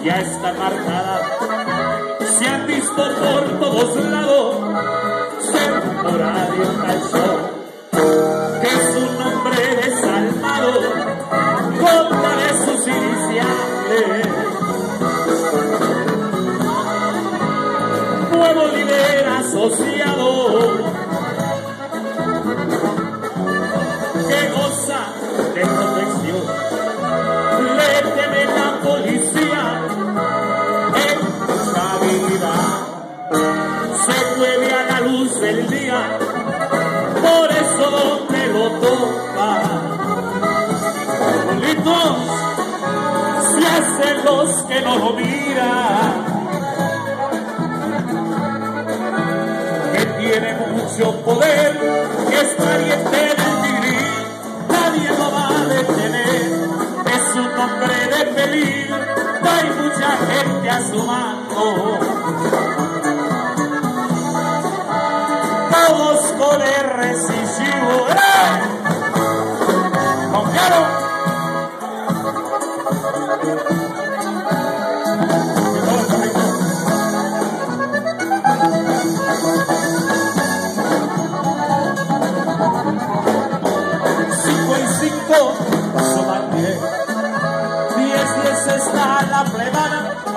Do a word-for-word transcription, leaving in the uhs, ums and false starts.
ya está marcada. Se han visto por todos lados ser horario calzón, que es un nombre desalmado contra de sus iniciales. Nuevo líder asociado que goza de protección, le teme la policía en estabilidad, se mueve a la luz del día, por eso donde lo toca, bonitos se hacen los que no lo miran, que tiene mucho poder, que es pariente del tigre, nadie lo va a detener, es un hombre de peligro, hay mucha gente a su mano, todos con R decisivo, ¡eh! ¡Confiaron! Cinco y cinco, suman diez, diez, diez está la plebana.